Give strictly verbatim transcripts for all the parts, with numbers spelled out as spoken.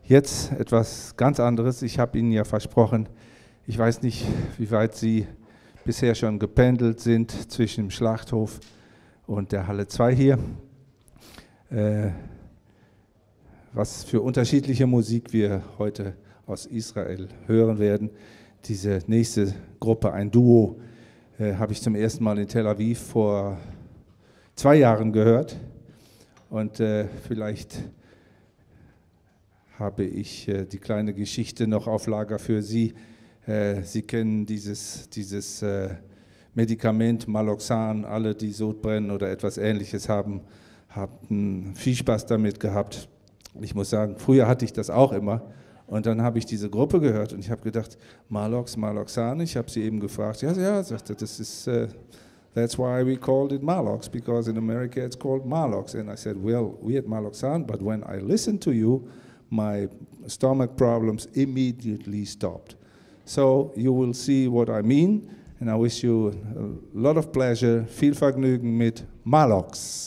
Jetzt etwas ganz anderes. Ich habe Ihnen ja versprochen, ich weiß nicht, wie weit Sie bisher schon gependelt sind zwischen dem Schlachthof und der Halle zwei hier. Äh, was für unterschiedliche Musik wir heute aus Israel hören werden. Diese nächste Gruppe, ein Duo, äh, habe ich zum ersten Mal in Tel Aviv vor zwei Jahren gehört. Und äh, vielleicht habe ich äh, die kleine Geschichte noch auf Lager für Sie. Äh, Sie kennen dieses, dieses äh, Medikament Maloxan, alle, die Sodbrennen oder etwas Ähnliches haben, haben viel Spaß damit gehabt. Ich muss sagen, früher hatte ich das auch immer. Und dann habe ich diese Gruppe gehört und ich habe gedacht, Malox, Maloxan. Ich habe sie eben gefragt, ja, ja, sagte, das ist, uh, that's why we called it Malox, because in America it's called Malox. And I said, well, we had Maloxan, but when I listened to you, my stomach problems immediately stopped. So you will see what I mean, and I wish you a lot of pleasure, viel Vergnügen mit Malox.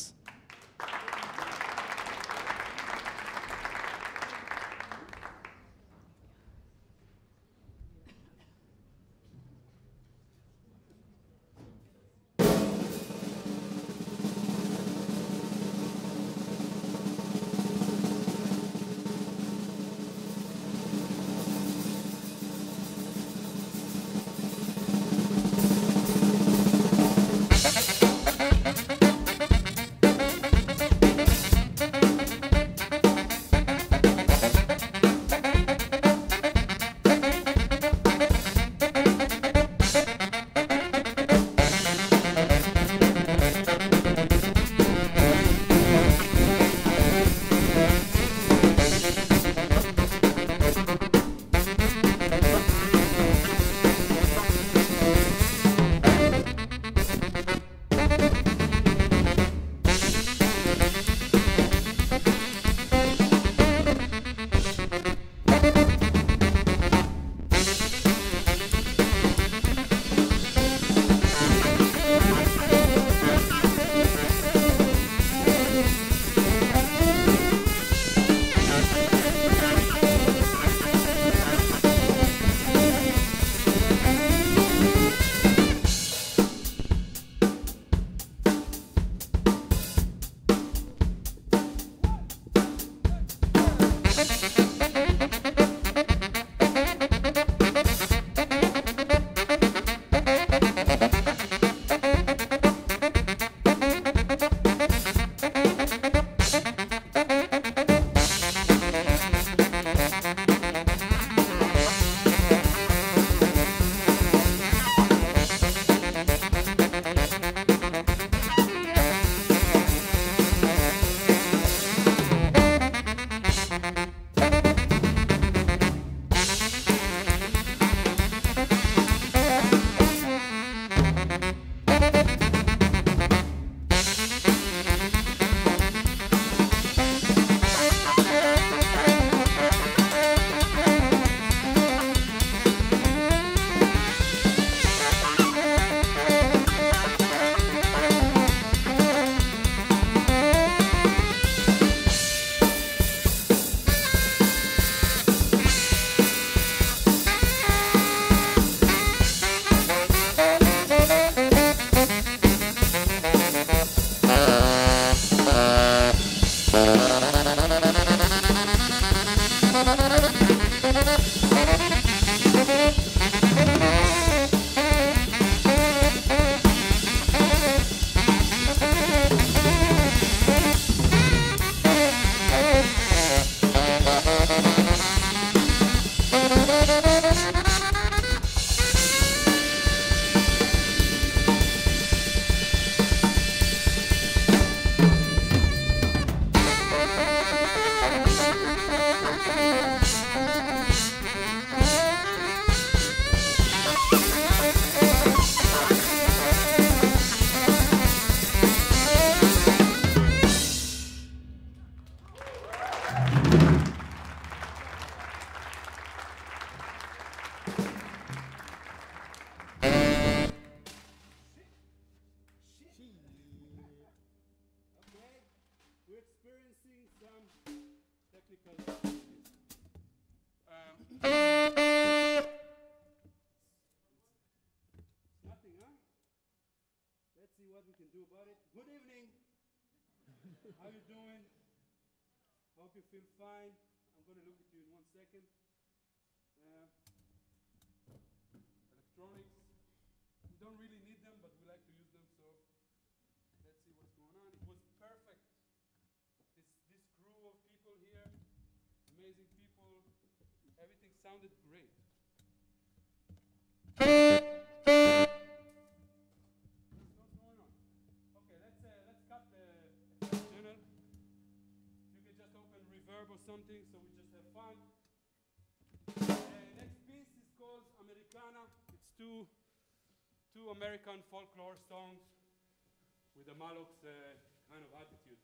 do about it. Good evening. How you doing? Hope you feel fine. I'm going to look at you in one second. Uh, electronics. We don't really need them, but we like to use them, so let's see what's going on. It was perfect. This, this crew of people here, amazing people, everything sounded great. What's going on? Okay, let's, uh, let's cut the channel. You can just open reverb or something, so we just have fun. The next piece is called Americana. It's two, two American folklore songs with a Malok's uh, kind of attitude.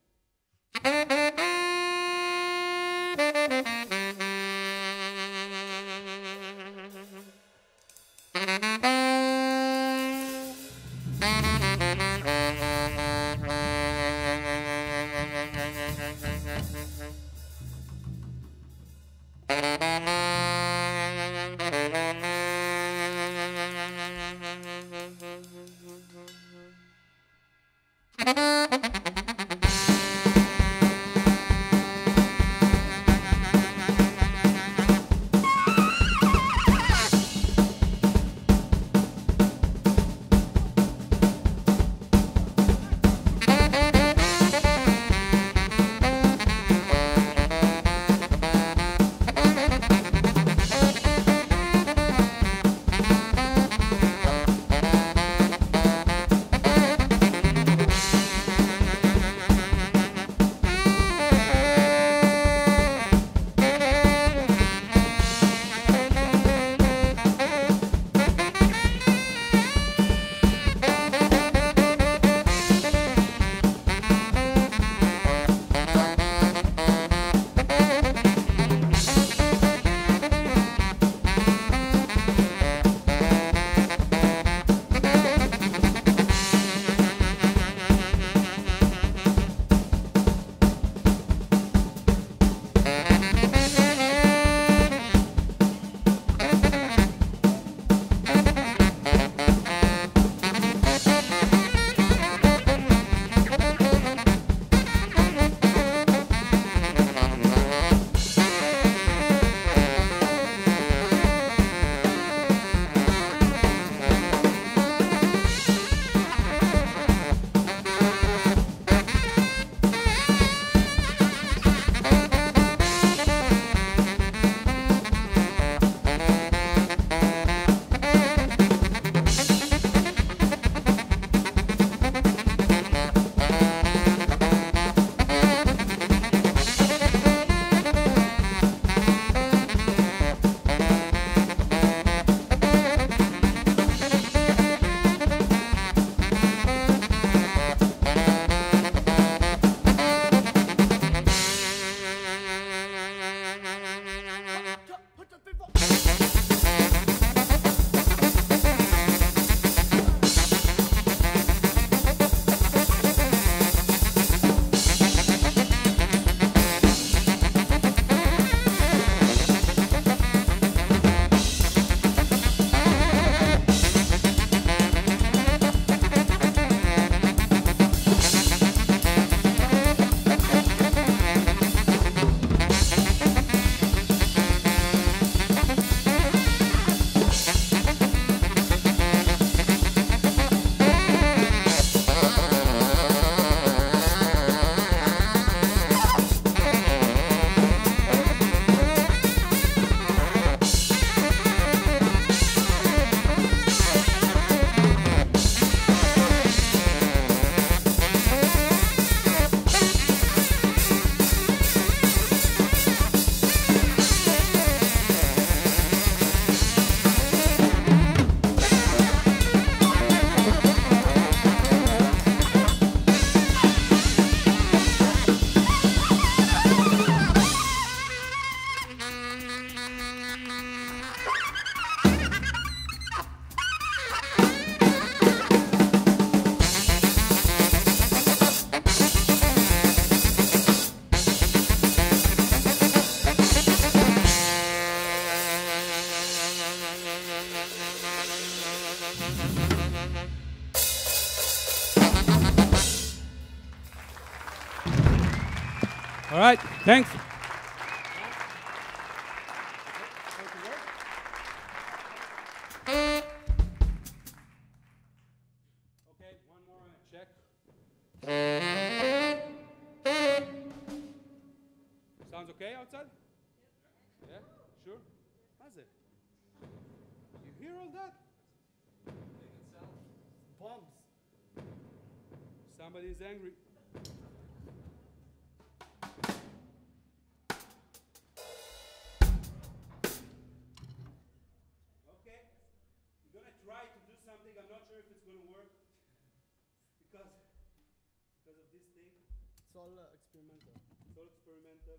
Thank you. right, thanks. Okay, one more uh, check. Sounds okay outside? Yeah, sure. How's it? You hear all that? Bombs. Somebody is angry. Okay, we're gonna try to do something. I'm not sure if it's gonna work because because of this thing. It's all uh, experimental. It's all experimental.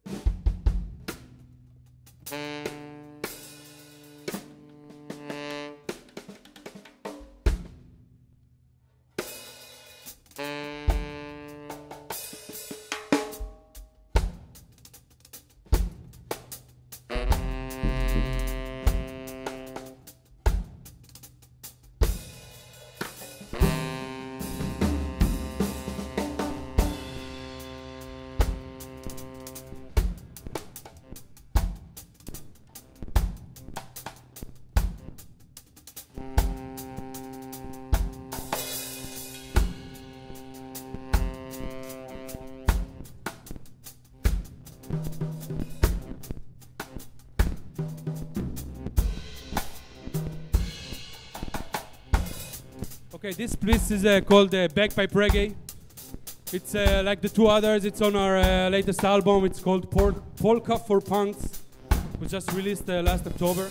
Okay, this piece is uh, called uh, Bagpipe Reggae. It's uh, like the two others. It's on our uh, latest album. It's called Pol Polka for Punks. It was just released uh, last October.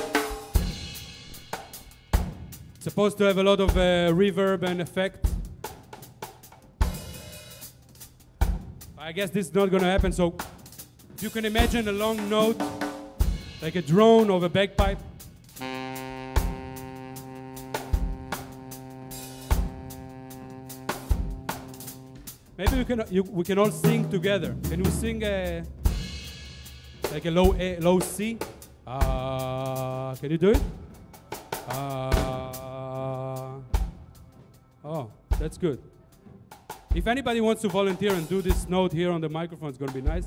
It's supposed to have a lot of uh, reverb and effect. I guess this is not going to happen, so if you can imagine a long note, like a drone of a bagpipe. Maybe we can you, we can all sing together. Can we sing a, like a low A, low C? Uh, can you do it? Uh, oh, that's good. If anybody wants to volunteer and do this note here on the microphone, it's going to be nice.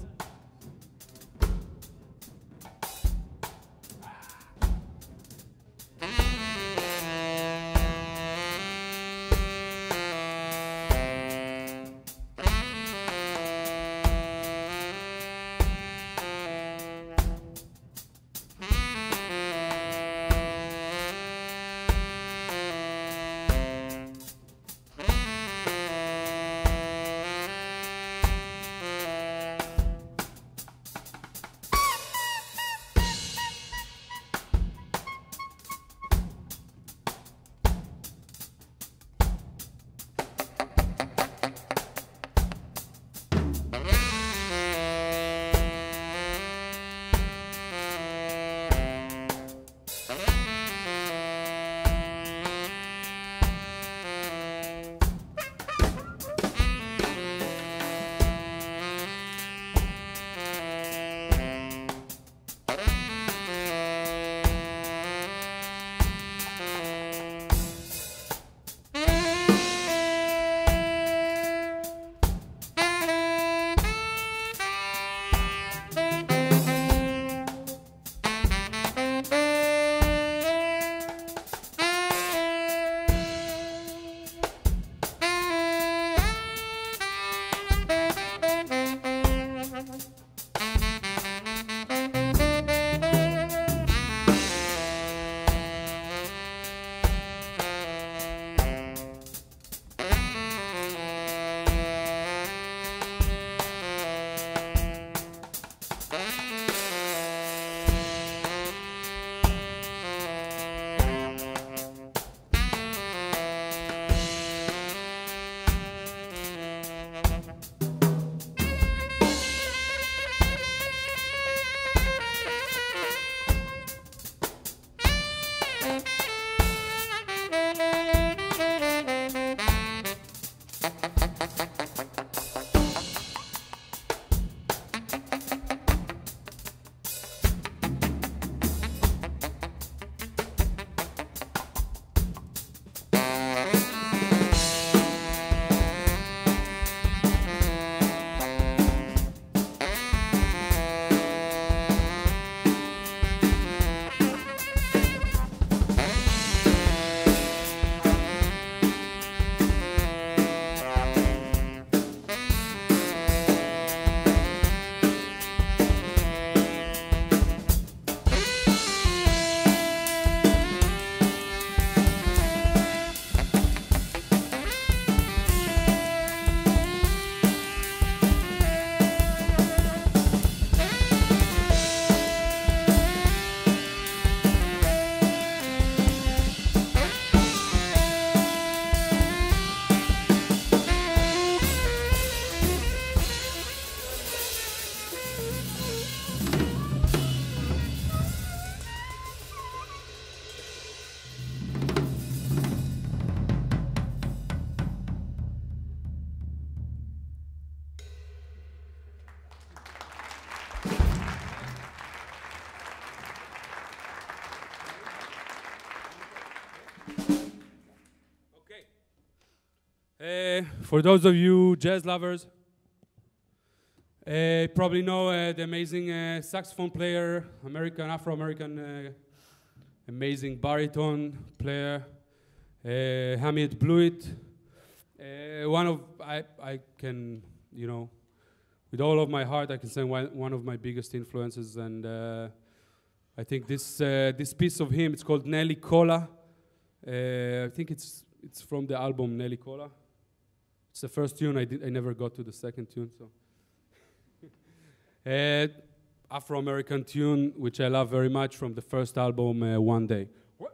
for those of you jazz lovers, uh, probably know uh, the amazing uh, saxophone player, American, Afro-American, uh, amazing baritone player, uh, Hamid Blewett. Uh, one of, I, I can, you know, with all of my heart, I can say one, one of my biggest influences, and uh, I think this uh, this piece of him, it's called Nelly Cola. Uh, I think it's it's from the album Nelly Cola. It's the first tune. I did. I never got to the second tune. So, uh, Afro-American tune, which I love very much, from the first album, uh, One Day.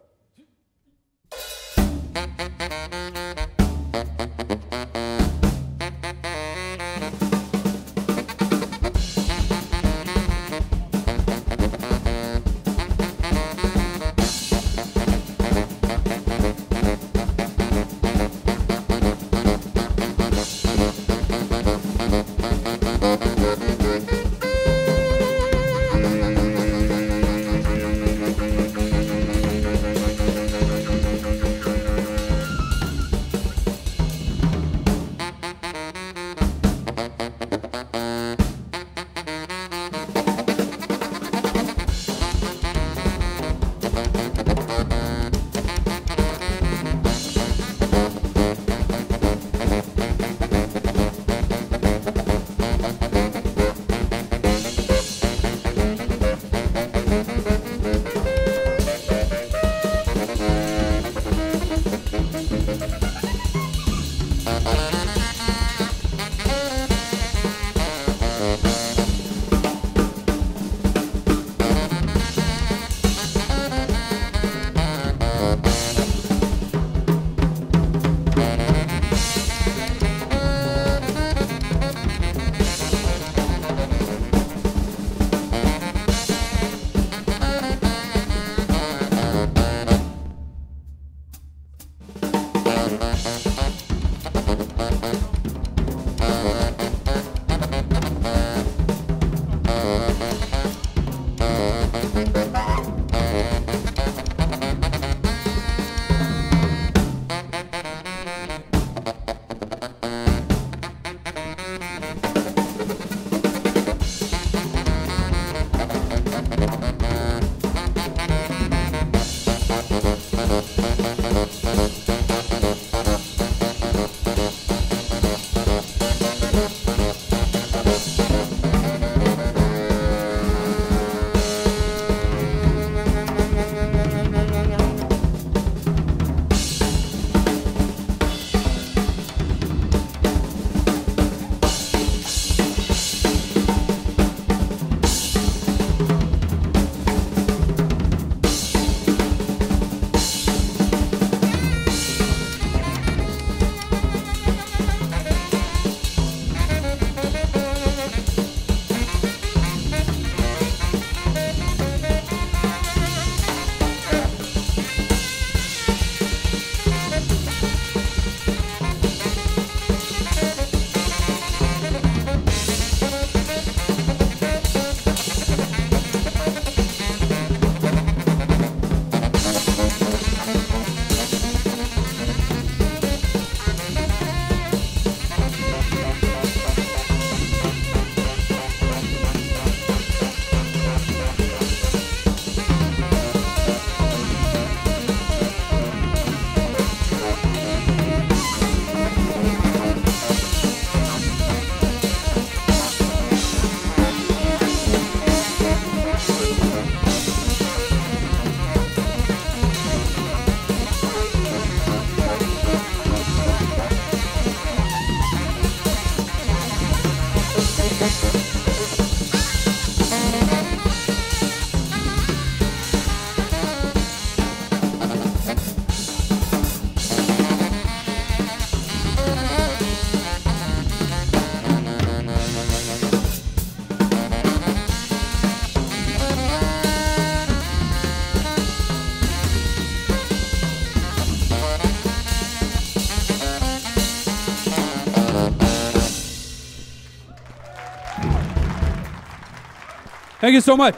Thank you so much.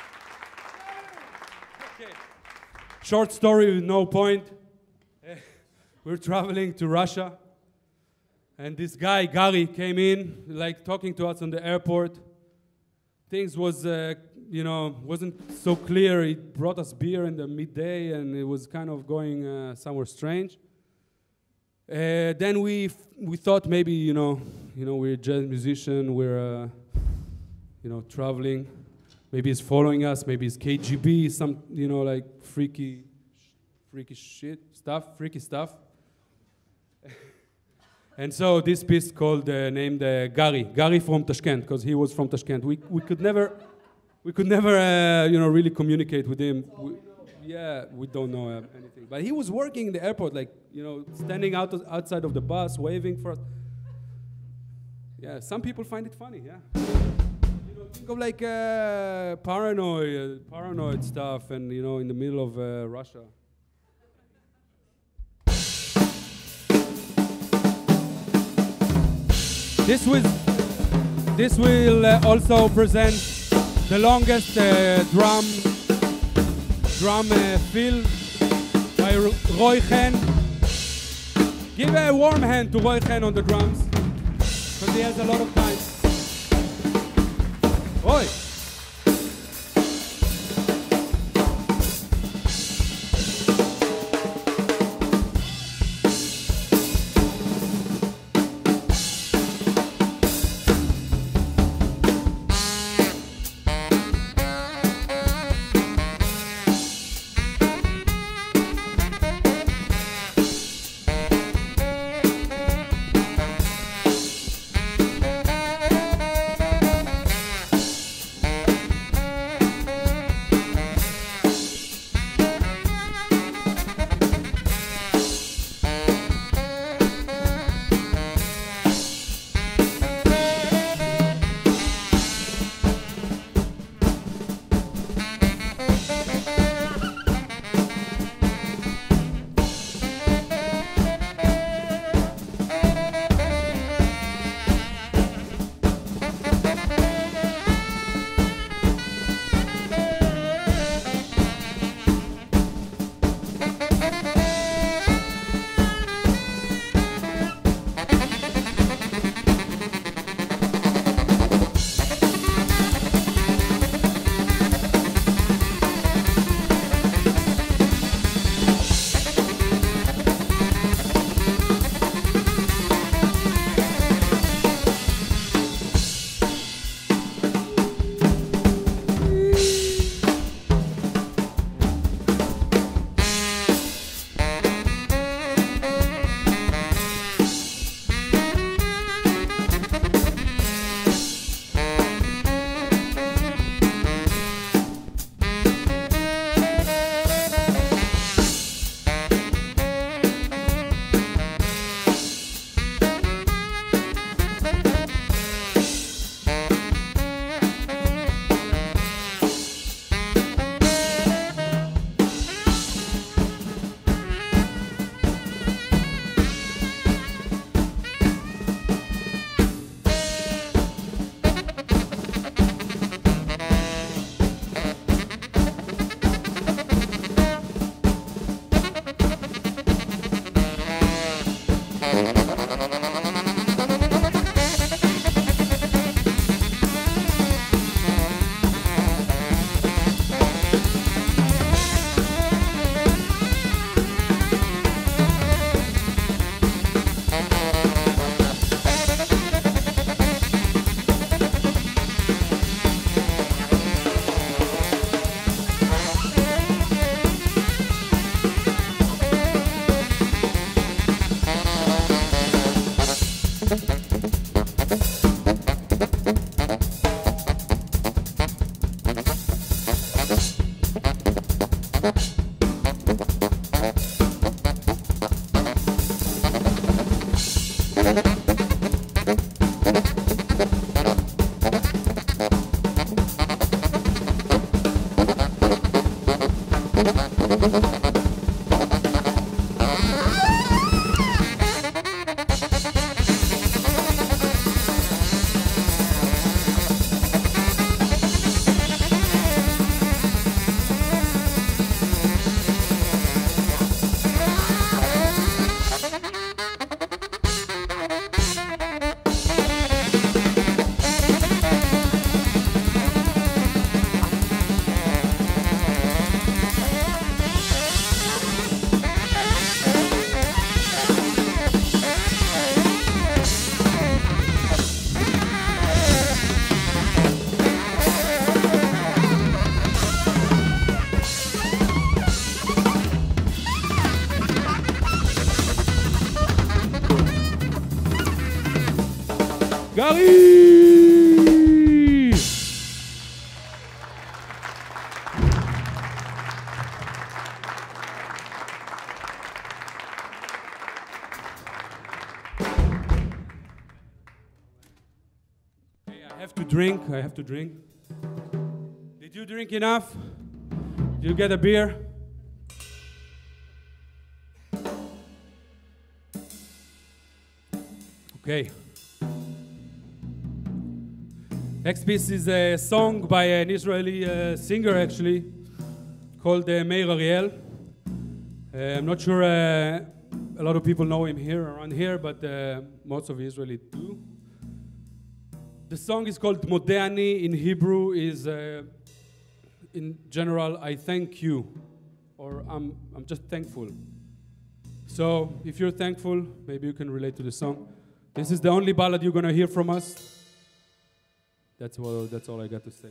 Okay. Short story with no point. we're traveling to Russia, and this guy, Gary, came in, like talking to us on the airport. Things was, uh, you know, wasn't so clear. He brought us beer in the midday, and it was kind of going uh, somewhere strange. Uh, then we f we thought maybe, you know, you know, we're a jazz musician, we're, uh, you know, traveling. Maybe he's following us. Maybe it's K G B, some, you know, like freaky, freaky shit stuff, freaky stuff. And so this piece called uh, named uh, Gary, Gary from Tashkent, because he was from Tashkent. We we could never, we could never, uh, you know, really communicate with him. We, yeah, we don't know uh, anything. But he was working in the airport, like, you know, standing out outside of the bus, waving for us. Yeah, some people find it funny. Yeah, you know, think of like uh, paranoid, paranoid stuff, and you know, in the middle of uh, Russia. This will, this will uh, also present the longest uh, drum drum uh, fill by Roy Chen. Give a warm hand to Roy Chen on the drums, because he has a lot of time. Roy. have to drink. I have to drink. Did you drink enough? Did you get a beer? Okay. Next piece is a song by an Israeli uh, singer, actually, called uh, Meir Ariel. Uh, I'm not sure uh, a lot of people know him here, around here, but uh, most of Israeli do. The song is called Modeh Ani. In Hebrew is, uh, in general, I thank you, or I'm, I'm just thankful. So if you're thankful, maybe you can relate to the song. This is the only ballad you're going to hear from us. That's all, that's all I got to say.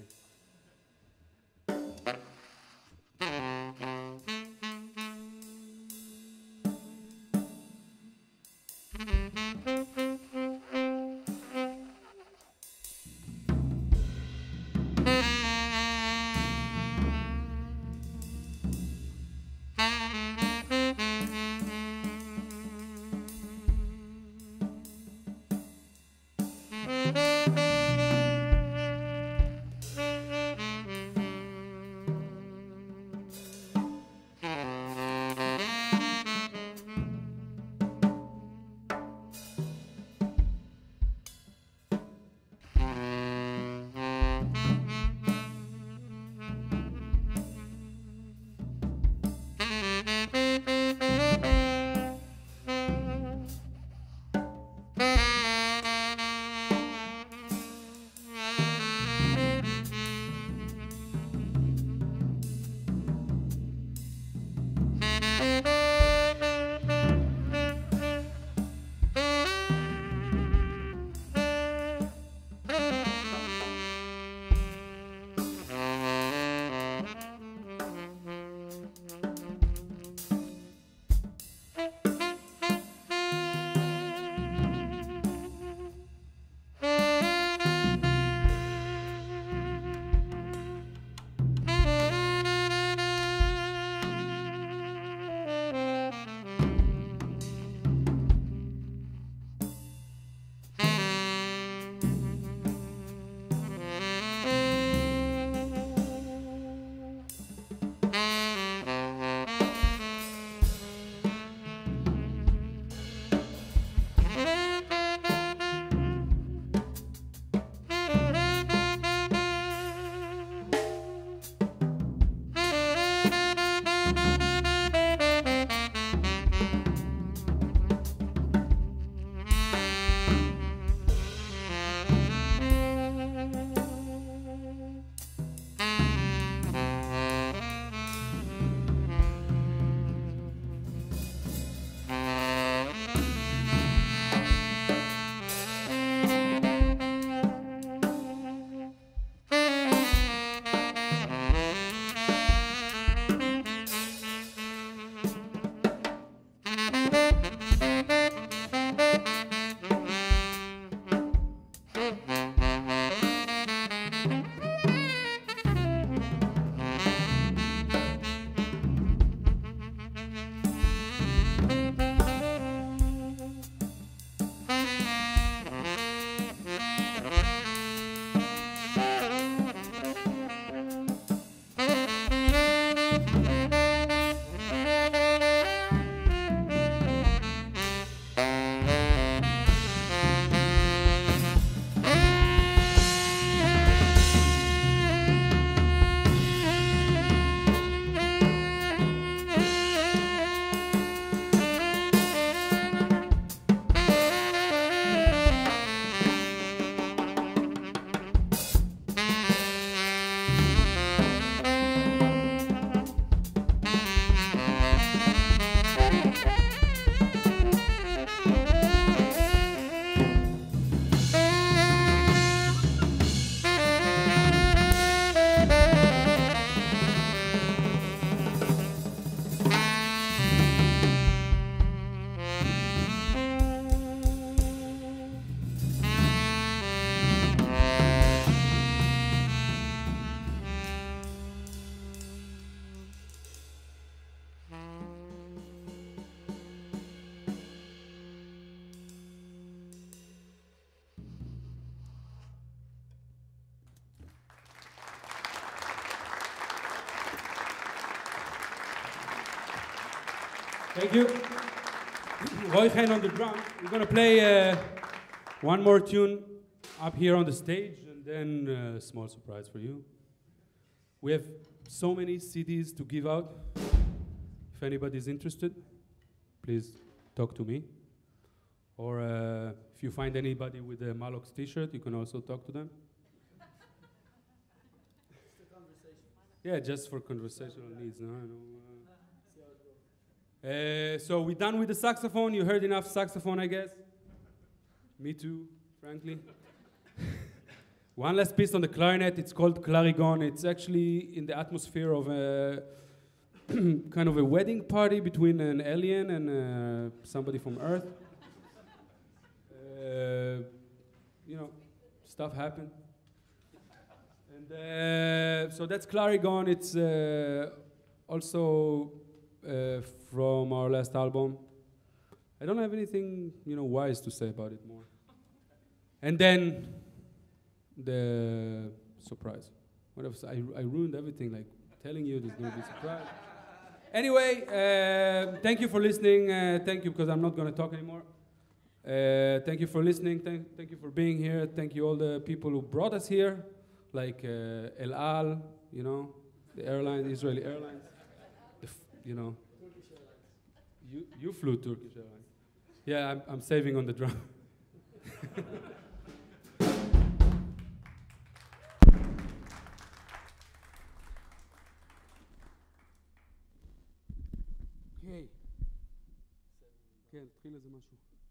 Thank you. Roy Chen on the drum. We're gonna play uh, one more tune up here on the stage, and then a small surprise for you. We have so many C Ds to give out. If anybody's interested, please talk to me. Or uh, if you find anybody with a Malox t-shirt, you can also talk to them. Yeah, just for conversational needs. No, I know. Uh, uh, so we're done with the saxophone. You heard enough saxophone, I guess. Me too, frankly. One last piece on the clarinet. It's called Clarigon. It's actually in the atmosphere of a kind of a wedding party between an alien and uh, somebody from Earth. Uh, you know, stuff happened. And uh, so that's Clarigon. It's uh, also uh, from our last album. I don't have anything, you know, wise to say about it more. And then the surprise. What else? I, I ruined everything, like telling you there's going to be a surprise. Anyway, uh, thank you for listening. Uh, thank you, because I'm not going to talk anymore. Uh, thank you for listening. Thank, thank you for being here. Thank you all the people who brought us here, like uh, El Al, you know, the airline, Israeli Airlines. The f you know, Turkish Airlines. You you flew Turkish Airlines. Yeah, I'm I'm saving on the drum. Okay. כן, תתחיל איזה משהו.